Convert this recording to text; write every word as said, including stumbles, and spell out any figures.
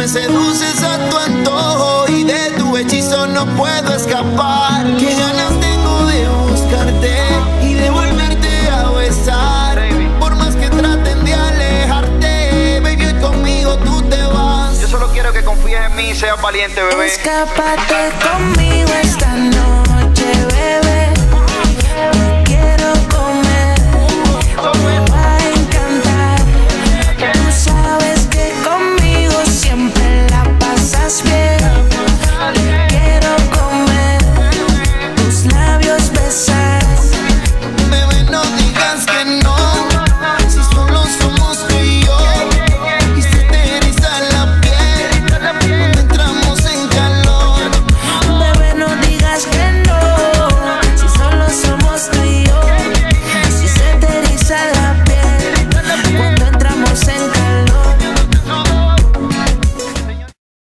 me seduces a tu antojo y de tu hechizo no puedo escapar. Qué ganas tengo de buscarte y de volverte a besar. Baby. Por más que traten de alejarte, baby, hoy conmigo tú te vas. Yo solo quiero que confíes en mí y seas valiente, bebé. Escápate conmigo esta noche, bebé.